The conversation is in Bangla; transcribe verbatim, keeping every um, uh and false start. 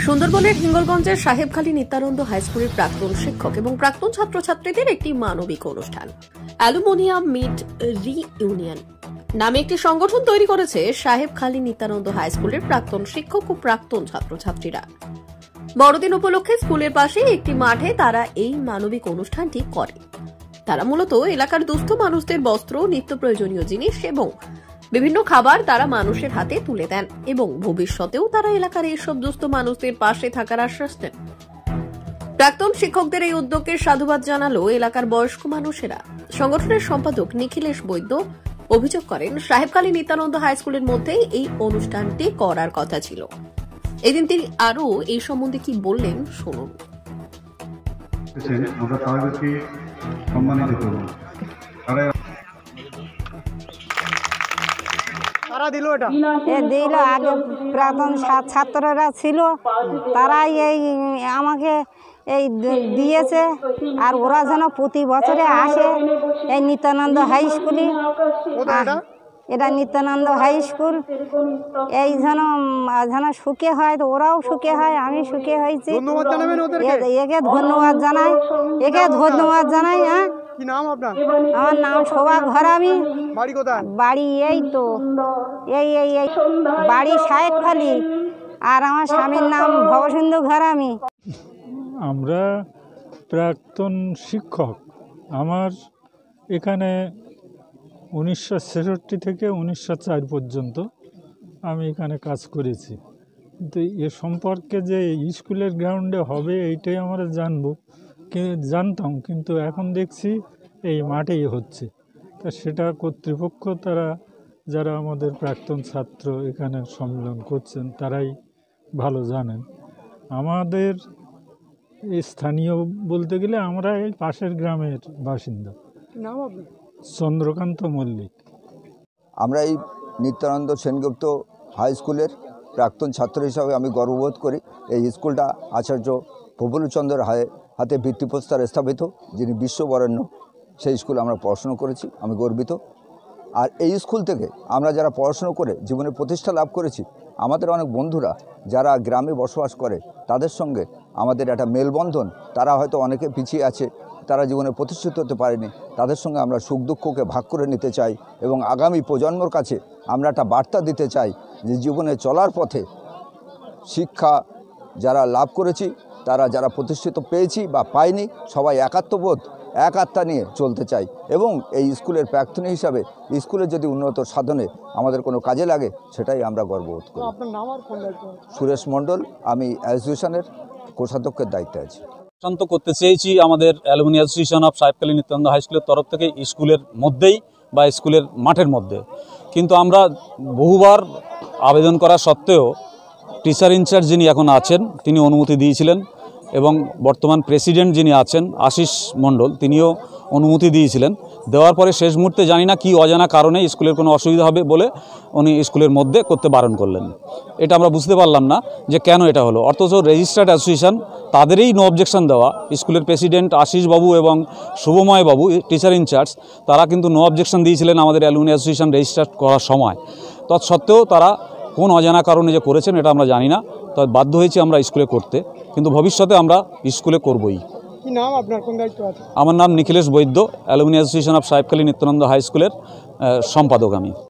সুন্দরবনের হিঙ্গলগঞ্জের সাহেবখালী নিত্যানন্দ হাই স্কুলের প্রাক্তন শিক্ষক এবং প্রাক্তন ছাত্রছাত্রীদের একটি মানবিক অনুষ্ঠান অ্যালুমিনিয়াম মিট রিইউনিয়ন নামে একটি সংগঠন তৈরি করেছে সাহেবখালী নিত্যানন্দ হাই স্কুলের প্রাক্তন শিক্ষক ও প্রাক্তন ছাত্রছাত্রীরা। বড়দিন উপলক্ষে স্কুলের পাশে একটি মাঠে তারা এই মানবিক অনুষ্ঠানটি করে। তারা মূলত এলাকার দুস্থ মানুষদের বস্ত্র, নিত্য প্রয়োজনীয় জিনিস এবং বিভিন্ন খাবার তারা মানুষের হাতে তুলে দেন এবং ভবিষ্যতেও তারা এলাকার এইসব দুস্থ মানুষদের পাশে থাকার আশ্বাস দেন। প্রাক্তন শিক্ষকদের এই উদ্যোগকে সাধুবাদ জানালো এলাকার বয়স্ক মানুষেরা। সংগঠনের সম্পাদক নিখিলেশ বৈদ্য অভিযোগ করেন, সাহেবখালী নিত্যানন্দ হাই স্কুলের মধ্যেই এই অনুষ্ঠানটি করার কথা ছিল। এদিন তিনি আরো এই সম্বন্ধে কি বললেন শুনুন। দিল আগে প্রাক্তন ছাত্ররা ছিল, তারাই এই আমাকে এই দিয়েছে। আর ওরা যেন প্রতি বছরে আসে এই নিত্যানন্দ হাই স্কুলে। এটা নিত্যানন্দ হাই স্কুল, এই যেন যেন সুখে হয়, তো ওরাও সুখে হয়, আমি সুখে হয়েছি। একে ধন্যবাদ জানাই, একে ধন্যবাদ জানাই। হ্যাঁ, আমার নাম শোভা ঘরামি। বাড়ি এই তো এই এই এই বাড়ি সাহেবখালী, আর আমার স্বামীর নাম ভবসিন্ধু ঘরামি। আমরা প্রাক্তন শিক্ষক। আমার এখানে উনিশশো ছেষট্টি থেকে উনিশশো চার পর্যন্ত আমি এখানে কাজ করেছি। কিন্তু এ সম্পর্কে যে স্কুলের গ্রাউন্ডে হবে এইটাই আমরা জানবো জানতাম, কিন্তু এখন দেখছি এই মাঠেই হচ্ছে। তা সেটা কর্তৃপক্ষ, তারা যারা আমাদের প্রাক্তন ছাত্র এখানে সম্মেলন করছেন তারাই ভালো জানেন। আমাদের স্থানীয় বলতে গেলে আমরা এই পাশের গ্রামের বাসিন্দা। চন্দ্রকান্ত মল্লিক। আমরা এই নিত্যানন্দ সেনগুপ্ত হাই স্কুলের প্রাক্তন ছাত্র হিসাবে আমি গর্ববোধ করি। এই স্কুলটা আচার্য প্রফুল্লচন্দ্রের হাতে ভিত্তিপ্রস্তর স্থাপিত, যিনি বিশ্ববরেণ্য। সেই স্কুলে আমরা পড়াশুনো করেছি, আমি গর্বিত। আর এই স্কুল থেকে আমরা যারা পড়াশুনো করে জীবনে প্রতিষ্ঠা লাভ করেছি, আমাদের অনেক বন্ধুরা যারা গ্রামে বসবাস করে তাদের সঙ্গে আমাদের একটা মেলবন্ধন। তারা হয়তো অনেকে পিছিয়ে আছে, তারা জীবনে প্রতিষ্ঠিত হতে পারেনি, তাদের সঙ্গে আমরা সুখ দুঃখকে ভাগ করে নিতে চাই এবং আগামী প্রজন্মর কাছে আমরা একটা বার্তা দিতে চাই যে জীবনে চলার পথে শিক্ষা যারা লাভ করেছি, তারা যারা প্রতিষ্ঠিত পেয়েছি বা পাইনি, সবাই একাত্মবোধ এক আত্মা নিয়ে চলতে চাই। এবং এই স্কুলের প্রাক্তনী হিসাবে স্কুলের যদি উন্নত সাধনে আমাদের কোনো কাজে লাগে, সেটাই আমরা গর্ববোধ করি। সুরেশ মণ্ডল, আমি অ্যাসোসিয়েশনের কোষাধ্যক্ষের দায়িত্বে আছি। শান্ত করতে চেয়েছি আমাদের alumni association of Sahebkhali Nityananda high স্কুলের তরফ থেকে স্কুলের মধ্যেই বা স্কুলের মাঠের মধ্যে। কিন্তু আমরা বহুবার আবেদন করা সত্ত্বেও টিচার ইনচার্জ যিনি এখন আছেন তিনি অনুমতি দিয়েছিলেন এবং বর্তমান প্রেসিডেন্ট যিনি আছেন আশিস মণ্ডল, তিনিও অনুমতি দিয়েছিলেন। দেওয়ার পরে শেষ মুহূর্তে জানি না কি অজানা কারণে স্কুলের কোনো অসুবিধা হবে বলে উনি স্কুলের মধ্যে করতে বারণ করলেন। এটা আমরা বুঝতে পারলাম না যে কেন এটা হলো। অথচ রেজিস্টার্ড অ্যাসোসিয়েশন, তাদেরই নো অবজেকশন দেওয়া। স্কুলের প্রেসিডেন্ট আশিস বাবু এবং শুভময় বাবু টিচার ইনচার্জ, তারা কিন্তু নো অবজেকশন দিয়েছিলেন আমাদের অ্যালুমিনি অ্যাসোসিয়েশন রেজিস্টার করার সময়। তৎসত্ত্বেও তারা কোন অজানা কারণে যে করেছেন এটা আমরা জানি না, তবে বাধ্য হয়েছি আমরা স্কুলে করতে, কিন্তু ভবিষ্যতে আমরা স্কুলে করবই। কি নাম আপনার, কোন দায়িত্ব আছে? আমার নাম Nikhilesh Baidya, alumni association of Sahebkhali Nityananda high স্কুলের সম্পাদক আমি।